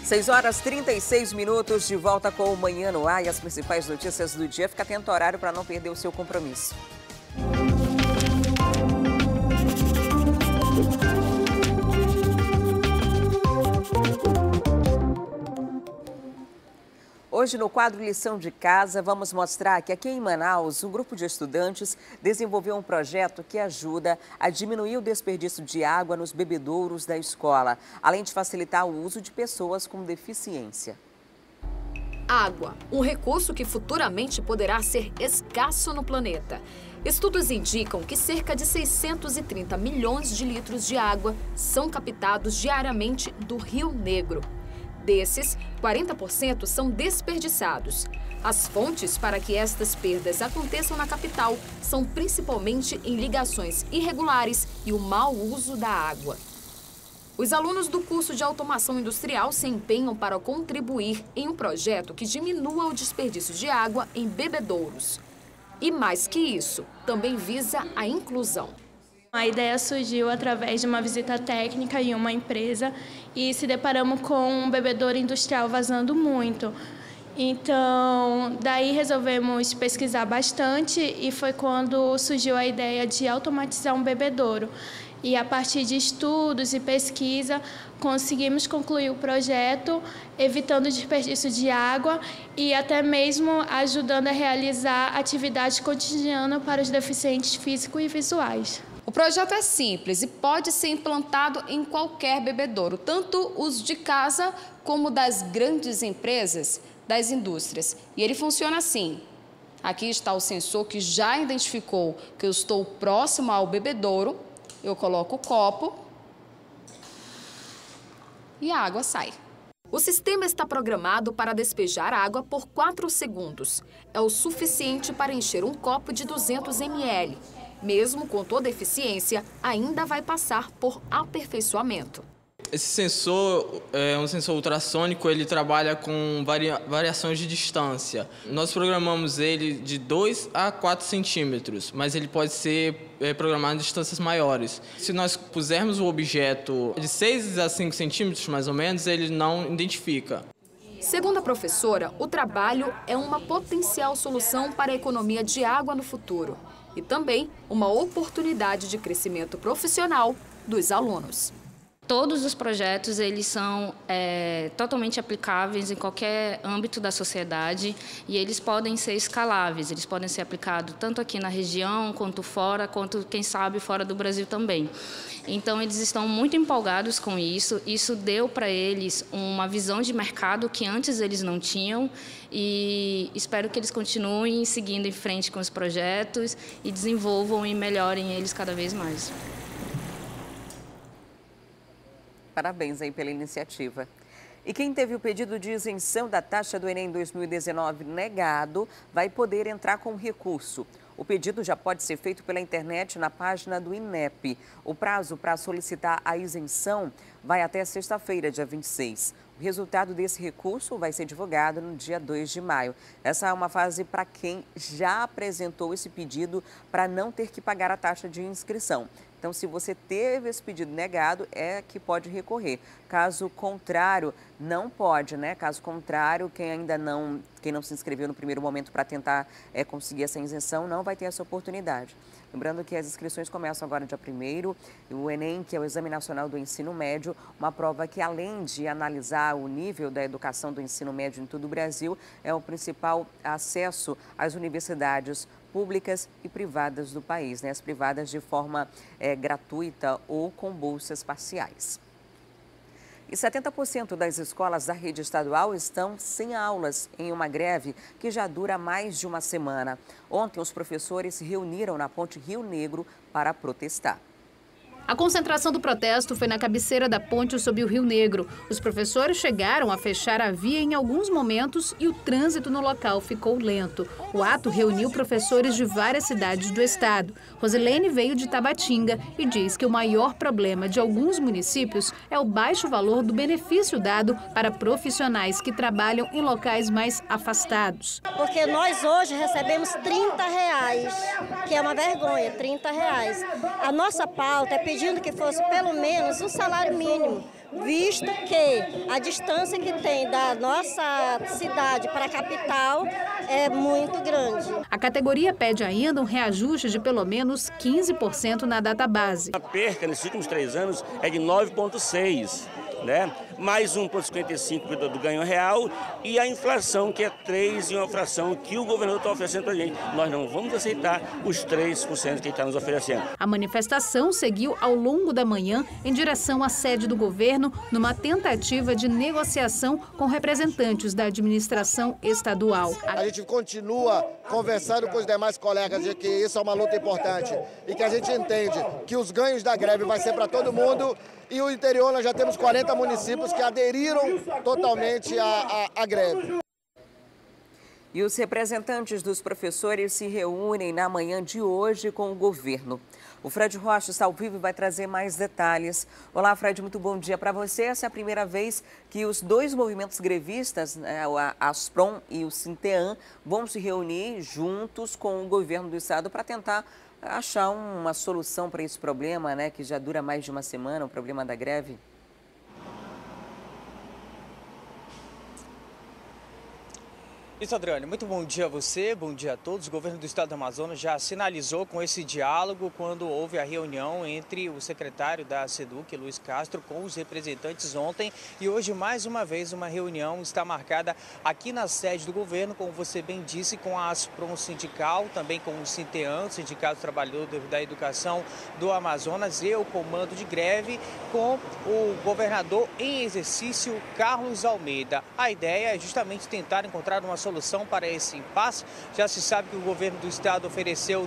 6h36, de volta com o Manhã no Ar e as principais notícias do dia. Fica atento ao horário para não perder o seu compromisso. Hoje, no quadro Lição de Casa, vamos mostrar que aqui em Manaus, um grupo de estudantes desenvolveu um projeto que ajuda a diminuir o desperdício de água nos bebedouros da escola, além de facilitar o uso de pessoas com deficiência. Água, um recurso que futuramente poderá ser escasso no planeta. Estudos indicam que cerca de 630 milhões de litros de água são captados diariamente do Rio Negro. Desses, 40% são desperdiçados. As fontes para que estas perdas aconteçam na capital são principalmente em ligações irregulares e o mau uso da água. Os alunos do curso de automação industrial se empenham para contribuir em um projeto que diminua o desperdício de água em bebedouros. E mais que isso, também visa a inclusão. A ideia surgiu através de uma visita técnica em uma empresa e se deparamos com um bebedouro industrial vazando muito. Então, daí resolvemos pesquisar bastante e foi quando surgiu a ideia de automatizar um bebedouro. E a partir de estudos e pesquisa, conseguimos concluir o projeto, evitando o desperdício de água e até mesmo ajudando a realizar atividade cotidiana para os deficientes físicos e visuais. O projeto é simples e pode ser implantado em qualquer bebedouro, tanto os de casa como das grandes empresas, das indústrias. E ele funciona assim. Aqui está o sensor que já identificou que eu estou próximo ao bebedouro. Eu coloco o copo e a água sai. O sistema está programado para despejar água por 4 segundos. É o suficiente para encher um copo de 200 ml. Mesmo com toda a eficiência, ainda vai passar por aperfeiçoamento. Esse sensor é um sensor ultrassônico, ele trabalha com variações de distância. Nós programamos ele de 2 a 4 centímetros, mas ele pode ser programado em distâncias maiores. Se nós pusermos o objeto de 6 a 5 centímetros, mais ou menos, ele não identifica. Segundo a professora, o trabalho é uma potencial solução para a economia de água no futuro e também uma oportunidade de crescimento profissional dos alunos. Todos os projetos eles são totalmente aplicáveis em qualquer âmbito da sociedade e eles podem ser escaláveis, eles podem ser aplicados tanto aqui na região, quanto fora, quanto, quem sabe, fora do Brasil também. Então, eles estão muito empolgados com isso. Isso deu para eles uma visão de mercado que antes eles não tinham e espero que eles continuem seguindo em frente com os projetos e desenvolvam e melhorem eles cada vez mais. Parabéns aí pela iniciativa. E quem teve o pedido de isenção da taxa do Enem 2019 negado vai poder entrar com recurso. O pedido já pode ser feito pela internet na página do INEP. O prazo para solicitar a isenção vai até sexta-feira, dia 26. O resultado desse recurso vai ser divulgado no dia 2 de maio. Essa é uma fase para quem já apresentou esse pedido para não ter que pagar a taxa de inscrição. Então, se você teve esse pedido negado, é que pode recorrer. Caso contrário, não pode, né? Caso contrário, quem não se inscreveu no primeiro momento para tentar conseguir essa isenção, não vai ter essa oportunidade. Lembrando que as inscrições começam agora dia 1º. O Enem, que é o Exame Nacional do Ensino Médio, uma prova que, além de analisar o nível da educação do ensino médio em todo o Brasil, é o principal acesso às universidades públicas e privadas do país, né? As privadas de forma gratuita ou com bolsas parciais. E 70% das escolas da rede estadual estão sem aulas em uma greve que já dura mais de uma semana. Ontem, os professores se reuniram na Ponte Rio Negro para protestar. A concentração do protesto foi na cabeceira da ponte sob o Rio Negro. Os professores chegaram a fechar a via em alguns momentos e o trânsito no local ficou lento. O ato reuniu professores de várias cidades do estado. Rosilene veio de Tabatinga e diz que o maior problema de alguns municípios é o baixo valor do benefício dado para profissionais que trabalham em locais mais afastados. Porque nós hoje recebemos R$30, que é uma vergonha, R$30. A nossa pauta é pedindo que fosse pelo menos um salário mínimo, visto que a distância que tem da nossa cidade para a capital é muito grande. A categoria pede ainda um reajuste de pelo menos 15% na database. A perca nesses últimos 3 anos é de 9,6%. Né? Mais 1,55% do ganho real e a inflação, que é 3%, e uma inflação que o governador está oferecendo para a gente. Nós não vamos aceitar os 3% que ele está nos oferecendo. A manifestação seguiu ao longo da manhã em direção à sede do governo, numa tentativa de negociação com representantes da administração estadual. A gente continua conversando com os demais colegas de que isso é uma luta importante e que a gente entende que os ganhos da greve vai ser para todo mundo. E o interior, nós já temos 40 municípios que aderiram totalmente à greve. E os representantes dos professores se reúnem na manhã de hoje com o governo. O Fred Rocha está ao vivo e vai trazer mais detalhes. Olá, Fred, muito bom dia para você. Essa é a primeira vez que os dois movimentos grevistas, a Asprom e o Sinteam, vão se reunir juntos com o governo do estado para tentar achar uma solução para esse problema, né, que já dura mais de uma semana, o problema da greve. Isso, Adriane, muito bom dia a você, bom dia a todos. O governo do estado do Amazonas já sinalizou com esse diálogo quando houve a reunião entre o secretário da SEDUC, Luiz Castro, com os representantes ontem. E hoje, mais uma vez, uma reunião está marcada aqui na sede do governo, como você bem disse, com a Asprom sindical, também com o Sinteam, Sindicato dos Trabalhadores da Educação do Amazonas, e o comando de greve, com o governador em exercício, Carlos Almeida. A ideia é justamente tentar encontrar uma solução para esse impasse. Já se sabe que o governo do estado ofereceu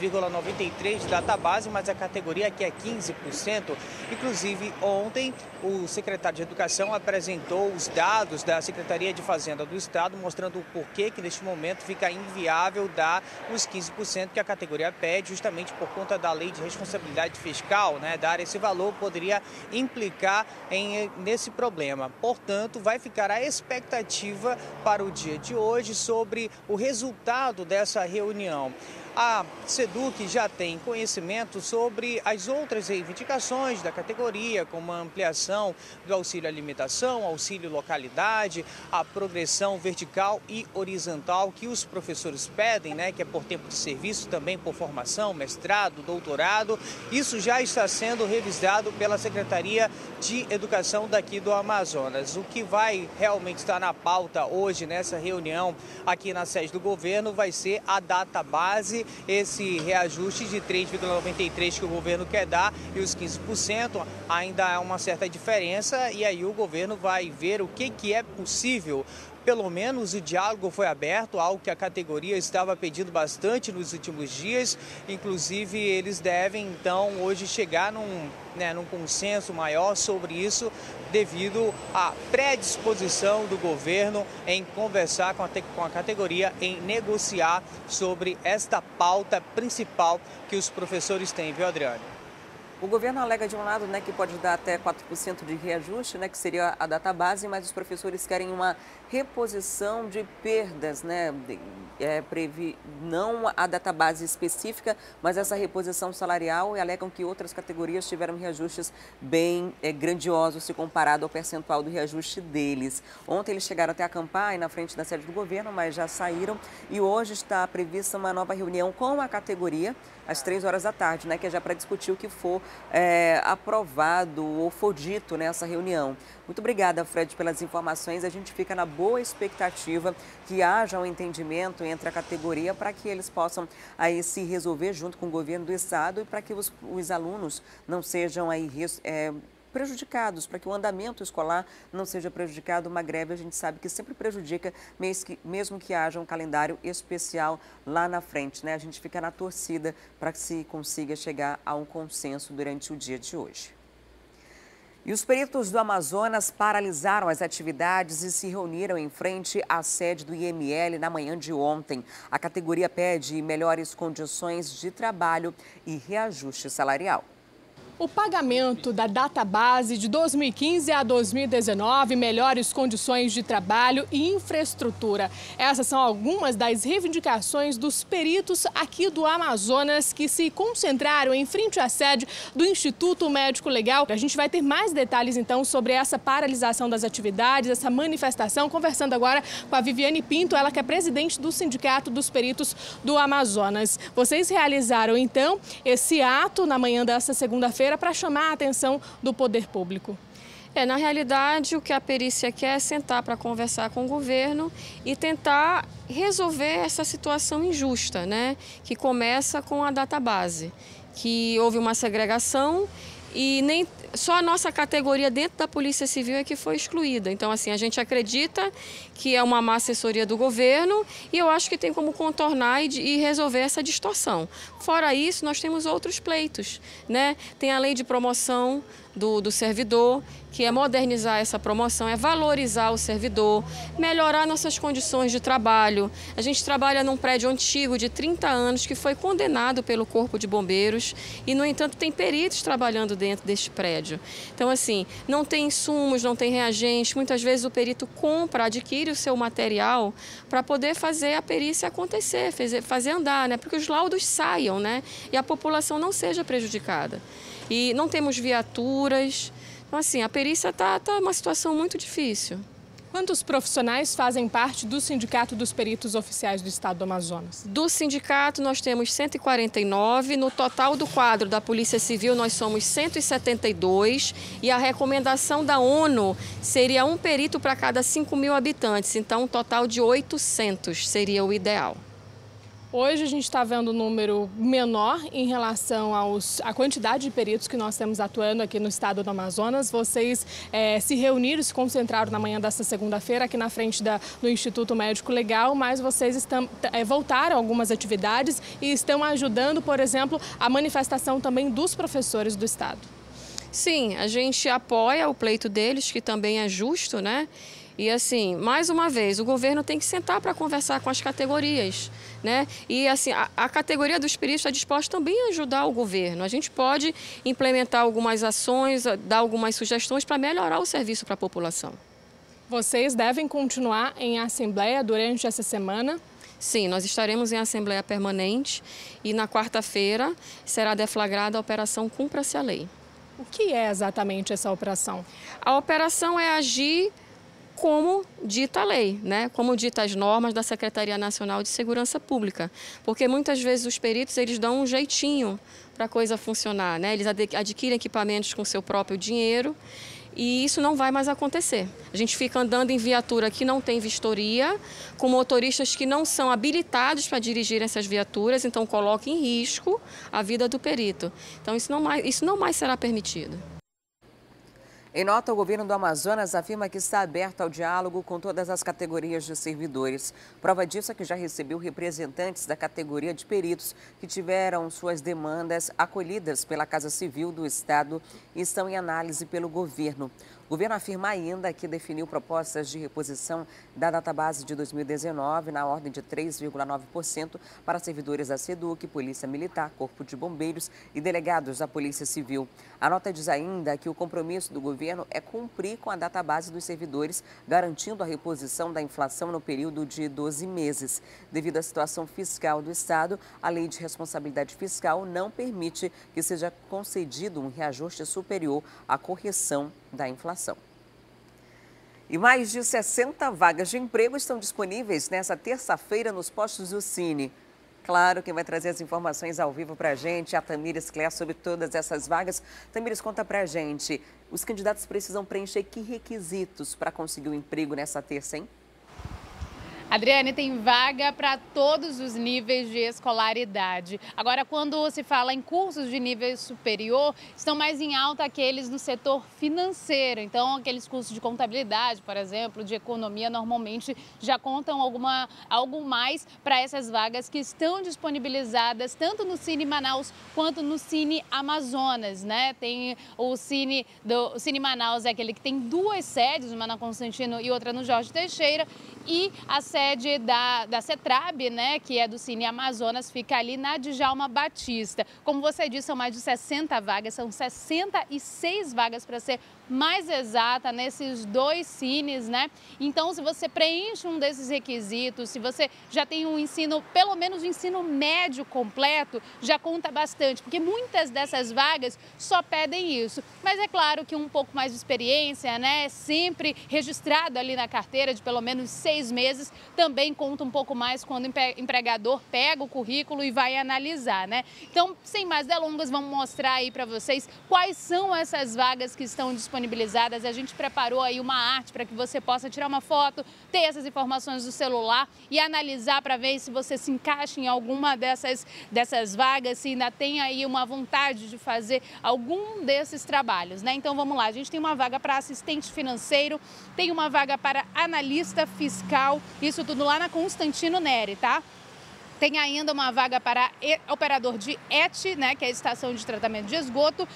3,93% de database, mas a categoria aqui é 15%. Inclusive, ontem, o secretário de Educação apresentou os dados da Secretaria de Fazenda do estado, mostrando o porquê que neste momento fica inviável dar os 15% que a categoria pede, justamente por conta da lei de responsabilidade fiscal, né? Dar esse valor poderia implicar nesse problema. Portanto, vai ficar a expectativa para o dia de hoje sobre o resultado dessa reunião. A SEDUC já tem conhecimento sobre as outras reivindicações da categoria, como a ampliação do auxílio alimentação, auxílio localidade, a progressão vertical e horizontal que os professores pedem, né, que é por tempo de serviço, também por formação, mestrado, doutorado. Isso já está sendo revisado pela Secretaria de Educação daqui do Amazonas. O que vai realmente estar na pauta hoje nessa reunião aqui na sede do governo vai ser a database, esse reajuste de 3,93% que o governo quer dar e os 15%, ainda há uma certa diferença e aí o governo vai ver o que é possível. Pelo menos o diálogo foi aberto, algo que a categoria estava pedindo bastante nos últimos dias. Inclusive, eles devem, então, hoje chegar num consenso maior sobre isso, devido à predisposição do governo em conversar com a categoria, em negociar sobre esta pauta principal que os professores têm, viu, Adriane? O governo alega de um lado, né, que pode dar até 4% de reajuste, né, que seria a database, mas os professores querem uma reposição de perdas, né, não a database específica, mas essa reposição salarial, e alegam que outras categorias tiveram reajustes bem grandiosos se comparado ao percentual do reajuste deles. Ontem eles chegaram até acampar aí na frente da sede do governo, mas já saíram e hoje está prevista uma nova reunião com a categoria às 3 horas da tarde, né, que é já para discutir o que for aprovado ou for dito nessa reunião. Muito obrigada, Fred, pelas informações. A gente fica na boa expectativa que haja um entendimento entre a categoria para que eles possam aí se resolver junto com o governo do estado e para que os alunos não sejam aí prejudicados, para que o andamento escolar não seja prejudicado. Uma greve a gente sabe que sempre prejudica, mesmo que haja um calendário especial lá na frente, né? A gente fica na torcida para que se consiga chegar a um consenso durante o dia de hoje. E os peritos do Amazonas paralisaram as atividades e se reuniram em frente à sede do IML na manhã de ontem. A categoria pede melhores condições de trabalho e reajuste salarial. O pagamento da database de 2015 a 2019, melhores condições de trabalho e infraestrutura. Essas são algumas das reivindicações dos peritos aqui do Amazonas que se concentraram em frente à sede do Instituto Médico Legal. A gente vai ter mais detalhes então sobre essa paralisação das atividades, essa manifestação, conversando agora com a Viviane Pinto, ela que é presidente do Sindicato dos Peritos do Amazonas. Vocês realizaram então esse ato na manhã desta segunda-feira para chamar a atenção do poder público. Na realidade, o que a perícia quer é sentar para conversar com o governo e tentar resolver essa situação injusta, né? Que começa com a database, que houve uma segregação e nem só a nossa categoria dentro da Polícia Civil é que foi excluída. Então, assim, a gente acredita que é uma má assessoria do governo e eu acho que tem como contornar e resolver essa distorção. Fora isso, nós temos outros pleitos, né? Tem a lei de promoção do servidor, que é modernizar essa promoção, é valorizar o servidor, melhorar nossas condições de trabalho. A gente trabalha num prédio antigo de 30 anos que foi condenado pelo Corpo de Bombeiros e, no entanto, tem peritos trabalhando dentro deste prédio. Então, assim, não tem insumos, não tem reagentes, muitas vezes o perito compra, adquire o seu material para poder fazer a perícia acontecer, fazer andar, né? Porque os laudos saiam, né? E a população não seja prejudicada. E não temos viaturas. Então, assim, a perícia está uma situação muito difícil. Quantos profissionais fazem parte do Sindicato dos Peritos Oficiais do Estado do Amazonas? Do sindicato, nós temos 149. No total do quadro da Polícia Civil, nós somos 172. E a recomendação da ONU seria um perito para cada 5.000 habitantes. Então, um total de 800 seria o ideal. Hoje a gente está vendo um número menor em relação à quantidade de peritos que nós temos atuando aqui no estado do Amazonas. Vocês se reuniram, se concentraram na manhã desta segunda-feira aqui na frente do Instituto Médico Legal, mas vocês voltaram a algumas atividades e estão ajudando, por exemplo, a manifestação também dos professores do estado. Sim, a gente apoia o pleito deles, que também é justo, né? E assim, mais uma vez, o governo tem que sentar para conversar com as categorias, né? E assim, a categoria dos peritos está disposta também a ajudar o governo. A gente pode implementar algumas ações, dar algumas sugestões para melhorar o serviço para a população. Vocês devem continuar em assembleia durante essa semana? Sim, nós estaremos em assembleia permanente e na quarta-feira será deflagrada a Operação Cumpra-se a Lei. O que é exatamente essa operação? A operação é agir como dita a lei, né? Como dita as normas da Secretaria Nacional de Segurança Pública. Porque muitas vezes os peritos eles dão um jeitinho para a coisa funcionar, né? Eles adquirem equipamentos com seu próprio dinheiro e isso não vai mais acontecer. A gente fica andando em viatura que não tem vistoria, com motoristas que não são habilitados para dirigir essas viaturas, então coloca em risco a vida do perito. Então isso não mais será permitido. Em nota, o governo do Amazonas afirma que está aberto ao diálogo com todas as categorias de servidores. Prova disso é que já recebeu representantes da categoria de peritos que tiveram suas demandas acolhidas pela Casa Civil do Estado e estão em análise pelo governo. O governo afirma ainda que definiu propostas de reposição da database de 2019 na ordem de 3,9% para servidores da SEDUC, Polícia Militar, Corpo de Bombeiros e delegados da Polícia Civil. A nota diz ainda que o compromisso do governo é cumprir com a database dos servidores, garantindo a reposição da inflação no período de 12 meses. Devido à situação fiscal do Estado, a Lei de Responsabilidade Fiscal não permite que seja concedido um reajuste superior à correção da inflação. E mais de 60 vagas de emprego estão disponíveis nesta terça-feira nos postos do Cine. Claro, quem vai trazer as informações ao vivo para a gente é a Tamires Clé sobre todas essas vagas. Tamires, conta para a gente, os candidatos precisam preencher que requisitos para conseguir um emprego nessa terça, hein? Adriane, tem vaga para todos os níveis de escolaridade. Agora, quando se fala em cursos de nível superior, estão mais em alta aqueles no setor financeiro. Então, aqueles cursos de contabilidade, por exemplo, de economia, normalmente já contam algo mais para essas vagas que estão disponibilizadas tanto no Cine Manaus quanto no Cine Amazonas, né? Tem o Cine Manaus, é aquele que tem duas sedes, uma na Constantino e outra no Jorge Teixeira. e a sede da CETRAB, né, que é do Cine Amazonas, fica ali na Djalma Batista. Como você disse, são mais de 60 vagas, são 66 vagas para ser mais exata nesses 2 cines, né? Então, se você preenche um desses requisitos, se você já tem um ensino, pelo menos o ensino médio completo, já conta bastante, porque muitas dessas vagas só pedem isso. Mas é claro que um pouco mais de experiência, né, sempre registrado ali na carteira de pelo menos 6 meses, também conta um pouco mais quando o empregador pega o currículo e vai analisar, né? Então, sem mais delongas, vamos mostrar aí para vocês quais são essas vagas que estão disponibilizadas. A gente preparou aí uma arte para que você possa tirar uma foto, ter essas informações do celular e analisar para ver se você se encaixa em alguma dessas vagas, se ainda tem aí uma vontade de fazer algum desses trabalhos, né? Então vamos lá, a gente tem uma vaga para assistente financeiro, tem uma vaga para analista fiscal, isso tudo lá na Constantino Neri, tá? Tem ainda uma vaga para operador de ET, né, que é a estação de tratamento de esgoto,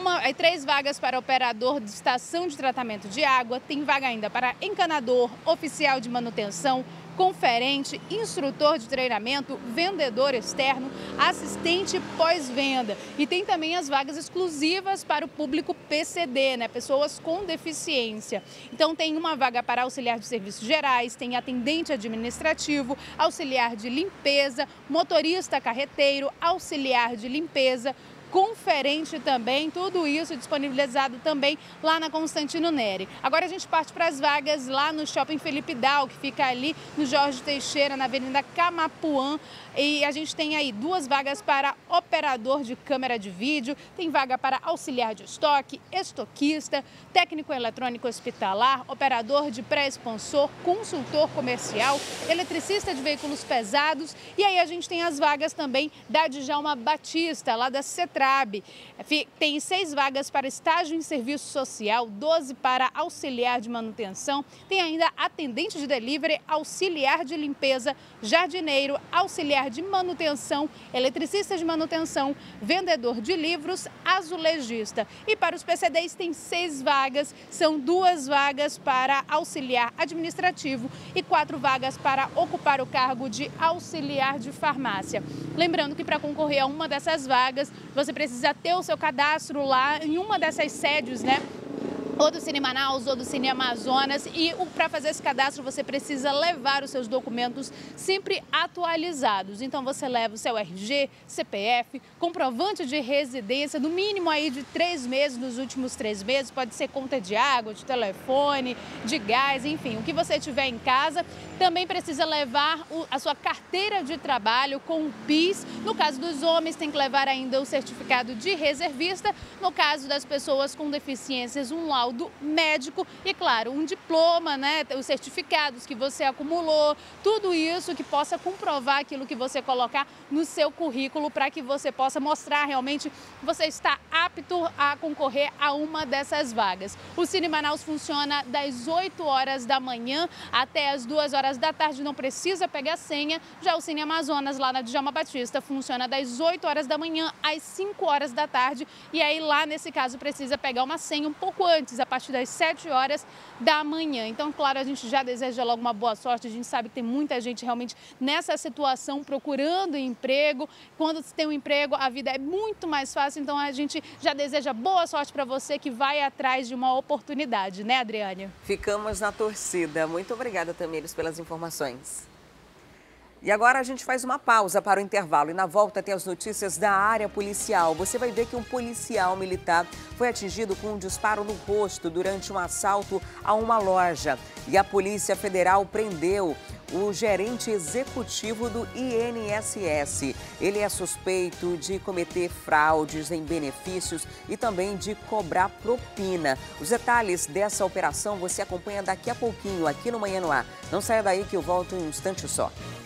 3 vagas para operador de estação de tratamento de água, tem vaga ainda para encanador, oficial de manutenção, conferente, instrutor de treinamento, vendedor externo, assistente pós-venda. E tem também as vagas exclusivas para o público PCD, né? Pessoas com deficiência. Então tem uma vaga para auxiliar de serviços gerais, tem atendente administrativo, auxiliar de limpeza, motorista carreteiro, auxiliar de limpeza, conferente também, tudo isso disponibilizado também lá na Constantino Neri. Agora a gente parte para as vagas lá no Shopping Felipe Dal, que fica ali no Jorge Teixeira, na Avenida Camapuã. E a gente tem aí 2 vagas para operador de câmera de vídeo, tem vaga para auxiliar de estoque, estoquista, técnico eletrônico hospitalar, operador de pré-sponsor, consultor comercial, eletricista de veículos pesados. E aí a gente tem as vagas também da Djalma Batista, lá da CETRAB. Tem 6 vagas para estágio em serviço social, 12 para auxiliar de manutenção, tem ainda atendente de delivery, auxiliar de limpeza, jardineiro, auxiliar de manutenção, eletricista de manutenção, vendedor de livros, azulejista. E para os PCDs tem 6 vagas, são 2 vagas para auxiliar administrativo e 4 vagas para ocupar o cargo de auxiliar de farmácia. Lembrando que para concorrer a uma dessas vagas, você precisa ter o seu cadastro lá em uma dessas sedes, né? Ou do Cine Manaus ou do Cine Amazonas, e para fazer esse cadastro você precisa levar os seus documentos sempre atualizados. Então você leva o seu RG, CPF, comprovante de residência, no mínimo aí de 3 meses, nos últimos 3 meses, pode ser conta de água, de telefone, de gás, enfim, o que você tiver em casa. Também precisa levar a sua carteira de trabalho com o PIS. No caso dos homens, tem que levar ainda o certificado de reservista. No caso das pessoas com deficiências, um laudo médico e, claro, um diploma, né? Os certificados que você acumulou, tudo isso que possa comprovar aquilo que você colocar no seu currículo para que você possa mostrar realmente que você está apto a concorrer a uma dessas vagas. O Cine Manaus funciona das 8 horas da manhã até as 2 horas da tarde, não precisa pegar senha. Já o Cine Amazonas, lá na Djalma Batista, funciona das 8 horas da manhã às 5 horas da tarde. E aí lá, nesse caso, precisa pegar uma senha um pouco antes, a partir das 7 horas da manhã. Então, claro, a gente já deseja logo uma boa sorte. A gente sabe que tem muita gente realmente nessa situação procurando emprego. Quando se tem um emprego, a vida é muito mais fácil. Então, a gente já deseja boa sorte para você que vai atrás de uma oportunidade, né, Adriane? Ficamos na torcida. Muito obrigada, Tamires, pelas informações. E agora a gente faz uma pausa para o intervalo e na volta tem as notícias da área policial. Você vai ver que um policial militar foi atingido com um disparo no rosto durante um assalto a uma loja. E a Polícia Federal prendeu o gerente executivo do INSS. Ele é suspeito de cometer fraudes em benefícios e também de cobrar propina. Os detalhes dessa operação você acompanha daqui a pouquinho aqui no Manhã no Ar. Não saia daí que eu volto em um instante só.